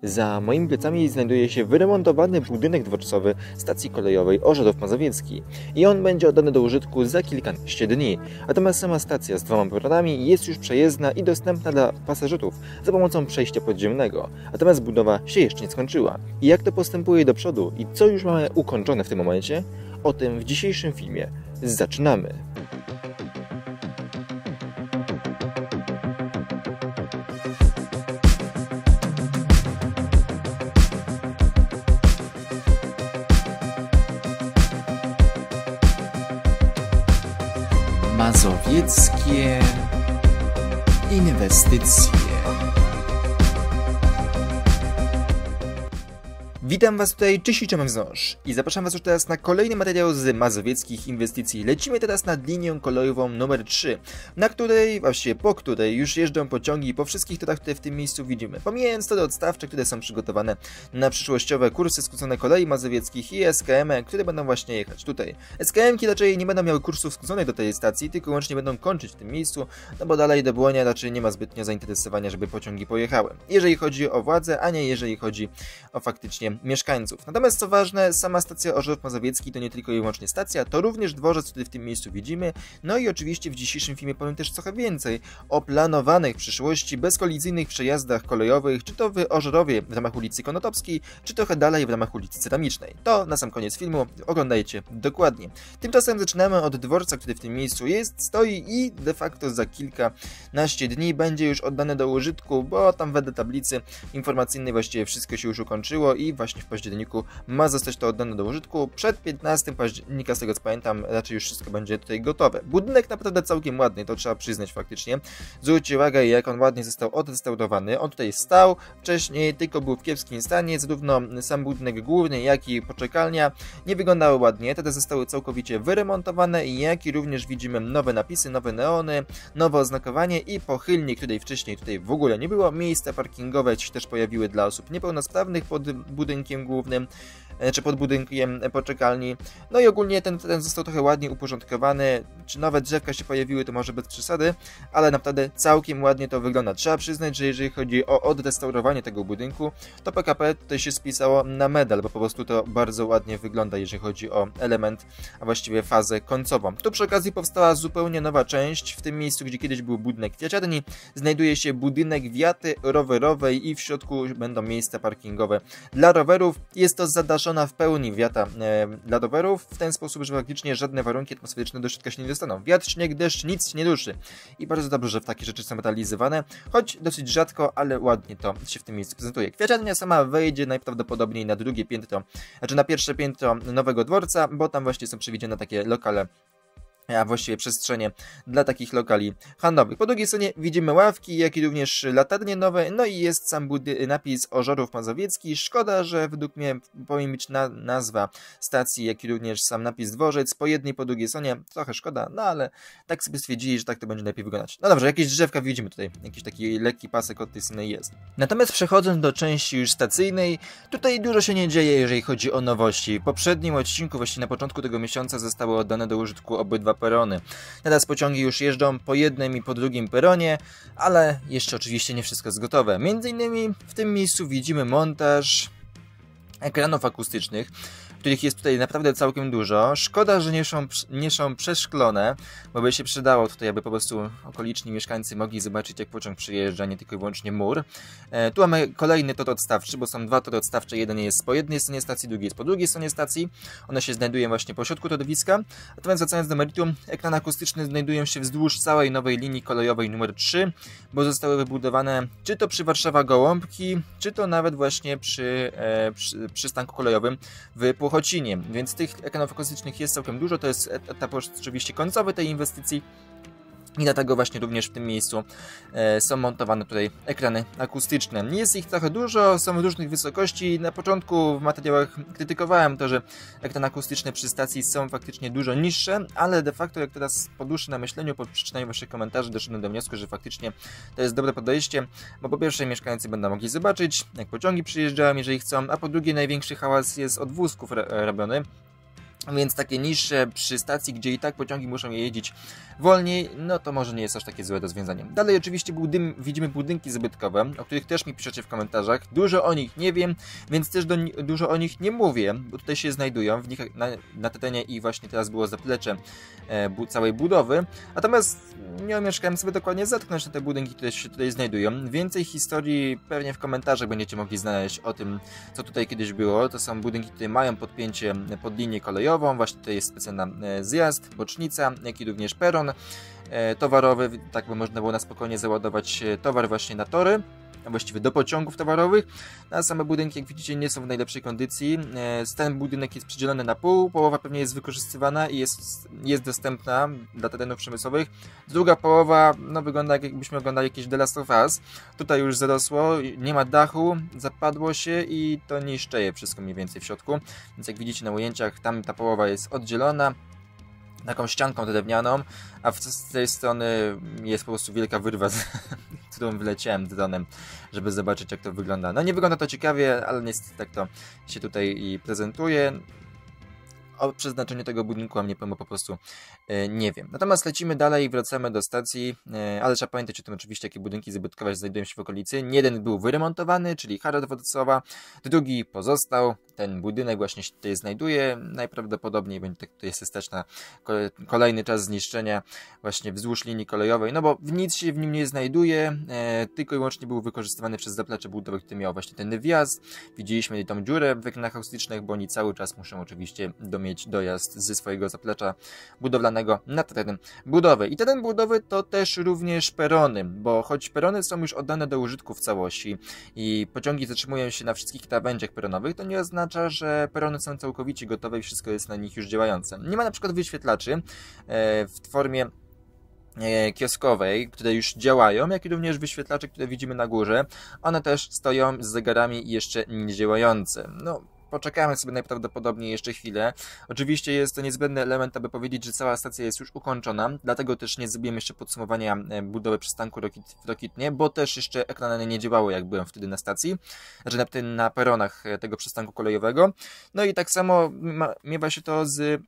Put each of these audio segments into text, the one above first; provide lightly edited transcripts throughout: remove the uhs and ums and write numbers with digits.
Za moimi plecami znajduje się wyremontowany budynek dworcowy stacji kolejowej Orzechów Mazowiecki i on będzie oddany do użytku za kilkanaście dni. Natomiast sama stacja z 2 peronami jest już przejezdna i dostępna dla pasażerów za pomocą przejścia podziemnego. Natomiast budowa się jeszcze nie skończyła. I jak to postępuje do przodu i co już mamy ukończone w tym momencie? O tym w dzisiejszym filmie. Zaczynamy! Mazowieckie inwestycje. Witam Was tutaj, cześć, Cześć Wzdąż i zapraszam Was już teraz na kolejny materiał z mazowieckich inwestycji. Lecimy teraz nad linią kolejową numer 3, na której, właściwie po której już jeżdżą pociągi po wszystkich torach, które w tym miejscu widzimy. Pomijając tory odstawcze, które są przygotowane na przyszłościowe kursy skrócone kolei mazowieckich i SKM-y, które będą właśnie jechać tutaj. SKM-ki raczej nie będą miały kursów skróconych do tej stacji, tylko łącznie będą kończyć w tym miejscu, no bo dalej do Błonia raczej nie ma zbytnio zainteresowania, żeby pociągi pojechały. Jeżeli chodzi o władzę, a nie jeżeli chodzi o faktycznie mieszkańców. Natomiast co ważne, sama stacja Orzechów Mazowiecki to nie tylko i wyłącznie stacja, to również dworzec, który w tym miejscu widzimy. No i oczywiście w dzisiejszym filmie powiem też trochę więcej o planowanych w przyszłości bezkolizyjnych przejazdach kolejowych, czy to w Ożerowie w ramach ulicy Konotopskiej, czy trochę dalej w ramach ulicy Ceramicznej. To na sam koniec filmu, oglądajcie dokładnie. Tymczasem zaczynamy od dworca, który w tym miejscu stoi i de facto za kilkanaście dni będzie już oddany do użytku, bo tam wedle tablicy informacyjnej właściwie wszystko się już ukończyło i właśnie w październiku ma zostać to oddane do użytku. Przed 15 października, z tego co pamiętam, raczej już wszystko będzie tutaj gotowe. Budynek naprawdę całkiem ładny, to trzeba przyznać faktycznie. Zwróćcie uwagę, jak on ładnie został odrestaurowany. On tutaj stał wcześniej, tylko był w kiepskim stanie, zarówno sam budynek główny, jak i poczekalnia nie wyglądały ładnie. Te zostały całkowicie wyremontowane, jak i również widzimy nowe napisy, nowe neony, nowe oznakowanie i pochylnie, której wcześniej tutaj w ogóle nie było. Miejsca parkingowe się też pojawiły dla osób niepełnosprawnych pod budynkiem głównym, czy pod budynkiem poczekalni. No i ogólnie ten został trochę ładnie uporządkowany. Czy nowe drzewka się pojawiły, to może bez przesady, ale naprawdę całkiem ładnie to wygląda. Trzeba przyznać, że jeżeli chodzi o odrestaurowanie tego budynku, to PKP tutaj się spisało na medal, bo po prostu to bardzo ładnie wygląda, jeżeli chodzi o element, a właściwie fazę końcową. Tu przy okazji powstała zupełnie nowa część. W tym miejscu, gdzie kiedyś był budynek kwiaciarni, znajduje się budynek wiaty rowerowej i w środku będą miejsca parkingowe dla rowerów. Jest to zadaszona w pełni wiata dla rowerów, w ten sposób, że faktycznie żadne warunki atmosferyczne do środka się nie dostaną. Wiatr, śnieg, deszcz, nic nie ruszy. I bardzo dobrze, że takie rzeczy są realizowane, choć dosyć rzadko, ale ładnie to się w tym miejscu prezentuje. Kwiaciarnia sama wejdzie najprawdopodobniej na drugie piętro, znaczy na pierwsze piętro nowego dworca, bo tam właśnie są przewidziane takie lokale, a właściwie przestrzenie dla takich lokali handlowych. Po drugiej stronie widzimy ławki, jak i również latarnie nowe, no i jest sam napis Orzechów Mazowiecki. Szkoda, że według mnie powinien być nazwa stacji, jak i również sam napis dworzec po jednej, po drugiej stronie. Trochę szkoda, no ale tak sobie stwierdzili, że tak to będzie lepiej wyglądać. No dobrze, jakieś drzewka widzimy tutaj, jakiś taki lekki pasek od tej strony jest. Natomiast przechodząc do części już stacyjnej, tutaj dużo się nie dzieje, jeżeli chodzi o nowości. W poprzednim odcinku, właściwie na początku tego miesiąca, zostały oddane do użytku obydwa perony. Teraz pociągi już jeżdżą po jednym i po drugim peronie, ale jeszcze oczywiście nie wszystko jest gotowe. Między innymi w tym miejscu widzimy montaż ekranów akustycznych, których jest tutaj naprawdę całkiem dużo. Szkoda, że nie są przeszklone, bo by się przydało tutaj, aby po prostu okoliczni mieszkańcy mogli zobaczyć, jak pociąg przyjeżdża, nie tylko i wyłącznie mur. Tu mamy kolejny tor odstawczy, bo są dwa tory odstawcze. Jeden jest po jednej stronie stacji, drugi jest po drugiej stronie stacji. One się znajdują właśnie po środku torowiska. Natomiast wracając do meritum, ekrany akustyczne znajdują się wzdłuż całej nowej linii kolejowej numer 3, bo zostały wybudowane czy to przy Warszawa-Gołąbki, czy to nawet właśnie przy przystanku kolejowym w Płochocinie, więc tych ekranów akustycznych jest całkiem dużo. To jest etap oczywiście końcowy tej inwestycji. I dlatego właśnie również w tym miejscu są montowane tutaj ekrany akustyczne. Jest ich trochę dużo, są w różnych wysokości. Na początku w materiałach krytykowałem to, że ekrany akustyczne przy stacji są faktycznie dużo niższe, ale de facto jak teraz po dłuższym namyśleniu, po przeczytaniu waszych komentarzy doszedłem do wniosku, że faktycznie to jest dobre podejście, bo po pierwsze mieszkańcy będą mogli zobaczyć, jak pociągi przyjeżdżają, jeżeli chcą, a po drugie największy hałas jest od wózków robiony. Więc takie niższe przy stacji, gdzie i tak pociągi muszą jeździć wolniej, no to może nie jest aż takie złe rozwiązanie. Dalej oczywiście widzimy budynki zabytkowe, o których też mi piszecie w komentarzach. Dużo o nich nie wiem, więc też dużo o nich nie mówię, bo tutaj się znajdują. W nich na terenie i właśnie teraz było zaplecze całej budowy. Natomiast nie omieszkałem sobie dokładnie zetknąć na te budynki, które się tutaj znajdują. Więcej historii pewnie w komentarzach będziecie mogli znaleźć o tym, co tutaj kiedyś było. To są budynki, które mają podpięcie pod linię kolejową. Właśnie tutaj jest specjalny zjazd, bocznica, jak i również peron towarowy, tak by można było na spokojnie załadować towar właśnie na tory, a właściwie do pociągów towarowych. A same budynki, jak widzicie, nie są w najlepszej kondycji. Ten budynek jest przydzielony na pół, połowa pewnie jest wykorzystywana i jest dostępna dla terenów przemysłowych. Druga połowa, no wygląda jakbyśmy oglądali jakieś The Last of Us. Tutaj już zarosło, nie ma dachu, zapadło się i to niszczeje wszystko mniej więcej w środku. Więc jak widzicie na ujęciach, tam ta połowa jest oddzielona taką ścianką drewnianą, a z tej strony jest po prostu wielka wyrwa, którą wyleciałem dronem, żeby zobaczyć, jak to wygląda. No nie wygląda to ciekawie, ale niestety tak to się tutaj prezentuje. O przeznaczeniu tego budynku mam nie powiem, po prostu nie wiem. Natomiast lecimy dalej i wracamy do stacji, ale trzeba pamiętać o tym oczywiście, jakie budynki zabytkowe znajdują się w okolicy. Jeden był wyremontowany, czyli Hala Dworcowa, drugi pozostał. Ten budynek właśnie się tutaj znajduje. Najprawdopodobniej będzie to jest stać na kolejny czas zniszczenia właśnie wzdłuż linii kolejowej, no bo nic się w nim nie znajduje, tylko i wyłącznie był wykorzystywany przez zaplecze budowy, który miał właśnie ten wjazd. Widzieliśmy tą dziurę w oknach akustycznych, bo oni cały czas muszą oczywiście mieć dojazd ze swojego zaplecza budowlanego na teren budowy. I teren budowy to też również perony, bo choć perony są już oddane do użytku w całości i pociągi zatrzymują się na wszystkich krawędziach peronowych, to nie oznacza, że perony są całkowicie gotowe i wszystko jest na nich już działające. Nie ma na przykład wyświetlaczy w formie kioskowej, które już działają, jak i również wyświetlacze, które widzimy na górze. One też stoją z zegarami jeszcze nie działające. No, poczekamy sobie najprawdopodobniej jeszcze chwilę. Oczywiście jest to niezbędny element, aby powiedzieć, że cała stacja jest już ukończona, dlatego też nie zrobiłem jeszcze podsumowania budowy przystanku w Rokitnie, bo też jeszcze ekrany nie działały, jak byłem wtedy na stacji, znaczy na peronach tego przystanku kolejowego. No i tak samo miewa się to z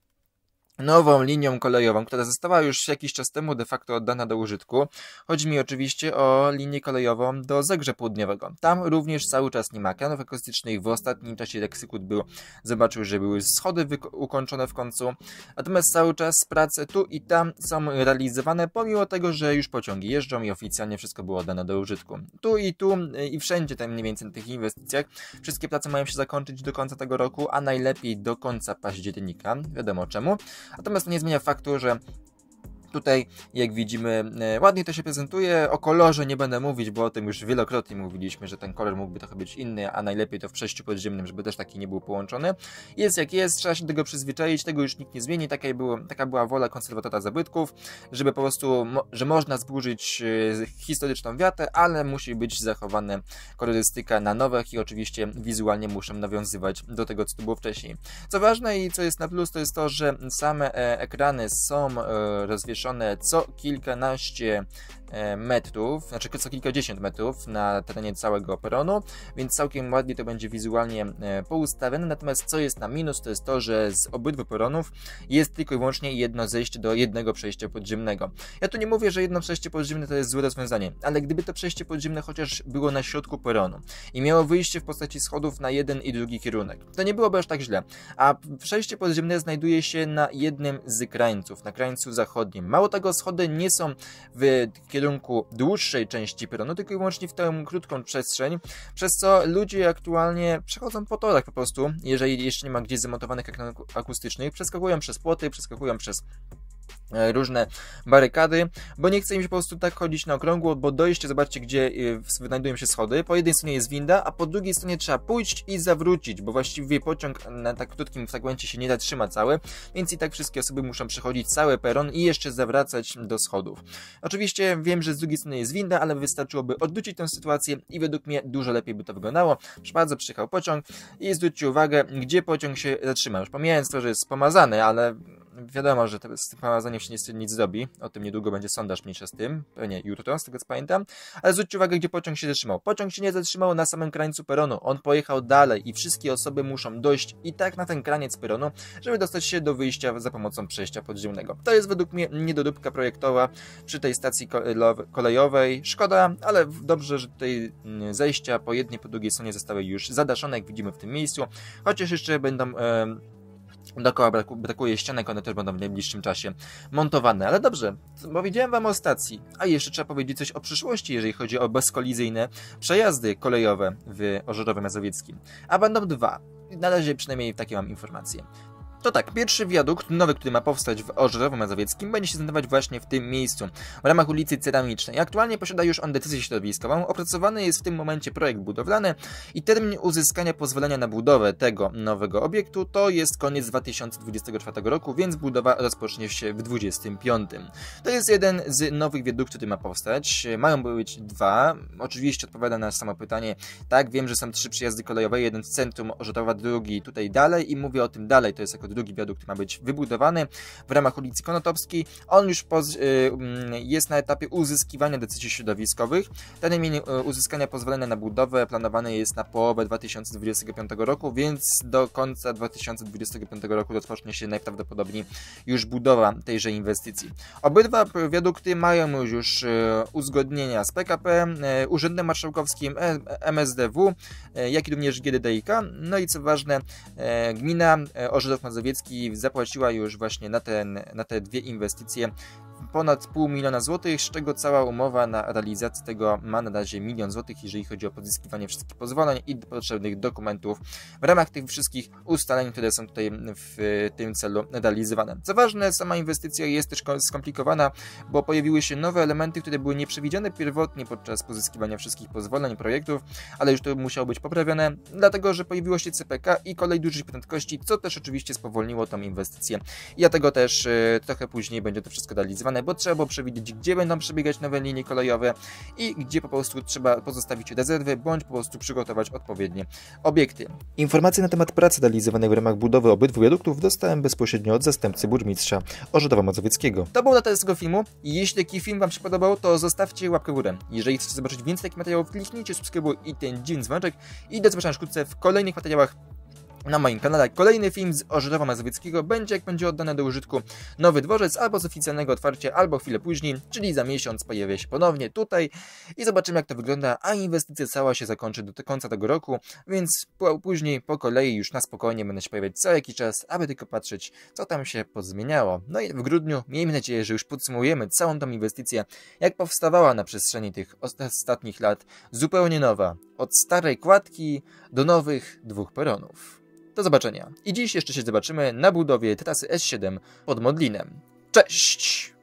nową linią kolejową, która została już jakiś czas temu de facto oddana do użytku. Chodzi mi oczywiście o linię kolejową do Zegrze Południowego. Tam również cały czas nie ma kranów akustycznych. W ostatnim czasie Leksykult zobaczył, że były schody ukończone w końcu. Natomiast cały czas prace tu i tam są realizowane, pomimo tego, że już pociągi jeżdżą i oficjalnie wszystko było oddane do użytku. Tu i wszędzie tam mniej więcej na tych inwestycjach wszystkie prace mają się zakończyć do końca tego roku, a najlepiej do końca października. Wiadomo czemu. Natomiast to nie zmienia faktu, że tutaj, jak widzimy, ładnie to się prezentuje. O kolorze nie będę mówić, bo o tym już wielokrotnie mówiliśmy, że ten kolor mógłby trochę być inny, a najlepiej to w przejściu podziemnym, żeby też taki nie był połączony. Jest jak jest, trzeba się do tego przyzwyczaić, tego już nikt nie zmieni. Taka była wola konserwatora zabytków, żeby po prostu, że można zburzyć historyczną wiatę, ale musi być zachowana kolorystyka na nowych i oczywiście wizualnie muszą nawiązywać do tego, co tu było wcześniej. Co ważne i co jest na plus, to jest to, że same ekrany są rozwieszone co kilkanaście metrów, znaczy co kilkadziesiąt metrów na terenie całego peronu, więc całkiem ładnie to będzie wizualnie poustawione. Natomiast co jest na minus, to jest to, że z obydwu peronów jest tylko i wyłącznie jedno zejście do jednego przejścia podziemnego. Ja tu nie mówię, że jedno przejście podziemne to jest złe rozwiązanie, ale gdyby to przejście podziemne chociaż było na środku peronu i miało wyjście w postaci schodów na jeden i drugi kierunek, to nie byłoby aż tak źle. A przejście podziemne znajduje się na jednym z krańców, na krańcu zachodnim. Mało tego, schody nie są w kierunku dłuższej części peronu, tylko i wyłącznie w tę krótką przestrzeń, przez co ludzie aktualnie przechodzą po torach po prostu, jeżeli jeszcze nie ma gdzieś zamontowanych ekranów akustycznych, przeskakują przez płoty, przeskakują przez różne barykady, bo nie chce im się po prostu tak chodzić na okrągło, bo dojście, zobaczcie, gdzie znajdują się schody. Po jednej stronie jest winda, a po drugiej stronie trzeba pójść i zawrócić, bo właściwie pociąg na tak krótkim fragmencie się nie zatrzyma cały, więc i tak wszystkie osoby muszą przechodzić cały peron i jeszcze zawracać do schodów. Oczywiście wiem, że z drugiej strony jest winda, ale wystarczyłoby odwrócić tę sytuację i według mnie dużo lepiej by to wyglądało. Proszę bardzo, przyjechał pociąg i zwróćcie uwagę, gdzie pociąg się zatrzyma. Już pomijając to, że jest pomazany, ale wiadomo, że z tym prowadzeniem się niestety nic zrobi. O tym niedługo będzie sondaż mniejsza z tym. Pewnie jutro, z tego co pamiętam. Ale zwróćcie uwagę, gdzie pociąg się zatrzymał. Pociąg się nie zatrzymał na samym krańcu peronu. On pojechał dalej i wszystkie osoby muszą dojść i tak na ten kraniec peronu, żeby dostać się do wyjścia za pomocą przejścia podziemnego. To jest według mnie niedoróbka projektowa przy tej stacji kolejowej. Szkoda, ale dobrze, że tutaj zejścia po jednej, po drugiej stronie zostały już zadaszone, jak widzimy w tym miejscu. Chociaż jeszcze będą dookoła brakuje ścianek, one też będą w najbliższym czasie montowane. Ale dobrze, powiedziałem wam o stacji, a jeszcze trzeba powiedzieć coś o przyszłości, jeżeli chodzi o bezkolizyjne przejazdy kolejowe w Ożerowie Mazowieckim. A będą dwa. Na razie przynajmniej takie mam informacje. To tak, pierwszy wiadukt nowy, który ma powstać w Ożerowie Mazowieckim, będzie się znajdować właśnie w tym miejscu, w ramach ulicy Ceramicznej. Aktualnie posiada już on decyzję środowiskową, opracowany jest w tym momencie projekt budowlany i termin uzyskania pozwolenia na budowę tego nowego obiektu to jest koniec 2024 roku, więc budowa rozpocznie się w 2025. To jest jeden z nowych wiaduktów, który ma powstać. Mają być dwa. Oczywiście odpowiada na samo pytanie. Tak, wiem, że są 3 przejazdy kolejowe, jeden w centrum Ożerowa, drugi tutaj dalej i mówię o tym dalej, to jest jako drugi wiadukt ma być wybudowany w ramach ulicy Konotopskiej. On już jest na etapie uzyskiwania decyzji środowiskowych. Termin uzyskania pozwolenia na budowę planowany jest na połowę 2025 roku, więc do końca 2025 roku rozpocznie się najprawdopodobniej już budowa tejże inwestycji. Obydwa wiadukty mają już uzgodnienia z PKP, Urzędem Marszałkowskim, MSDW, jak i również GDDiK. No i co ważne, gmina Ożerów Mazowiecki zapłaciła już właśnie na te dwie inwestycje ponad 500 000 złotych, z czego cała umowa na realizację tego ma na razie 1 000 000 złotych, jeżeli chodzi o pozyskiwanie wszystkich pozwoleń i potrzebnych dokumentów w ramach tych wszystkich ustaleń, które są tutaj w tym celu realizowane. Co ważne, sama inwestycja jest też skomplikowana, bo pojawiły się nowe elementy, które były nieprzewidziane pierwotnie podczas pozyskiwania wszystkich pozwoleń, projektów, ale już to musiało być poprawione, dlatego że pojawiło się CPK i kolej dużej prędkości, co też oczywiście spowolniło tą inwestycję. I dlatego też trochę później będzie to wszystko realizowane, bo trzeba było przewidzieć, gdzie będą przebiegać nowe linie kolejowe i gdzie po prostu trzeba pozostawić rezerwy, bądź po prostu przygotować odpowiednie obiekty. Informacje na temat pracy realizowanej w ramach budowy obydwu wiaduktów dostałem bezpośrednio od zastępcy burmistrza Ożerowa Mazowieckiego. To był na tyle z tego filmu. Jeśli taki film wam się podobał, to zostawcie łapkę w górę. Jeżeli chcecie zobaczyć więcej takich materiałów, kliknijcie subskrybuj i ten dzień dzwoneczek i do zobaczenia wkrótce w kolejnych materiałach na moim kanale. Kolejny film z Ożerowa Mazowieckiego będzie, jak będzie oddany do użytku nowy dworzec, albo z oficjalnego otwarcia, albo chwilę później, czyli za miesiąc pojawia się ponownie tutaj i zobaczymy, jak to wygląda, a inwestycja cała się zakończy do końca tego roku, więc później po kolei już na spokojnie będę się pojawiać co jakiś czas, aby tylko patrzeć, co tam się pozmieniało. No i w grudniu miejmy nadzieję, że już podsumujemy całą tą inwestycję, jak powstawała na przestrzeni tych ostatnich lat, zupełnie nowa, od starej kładki do nowych 2 peronów. Do zobaczenia. I dziś jeszcze się zobaczymy na budowie trasy S7 pod Modlinem. Cześć!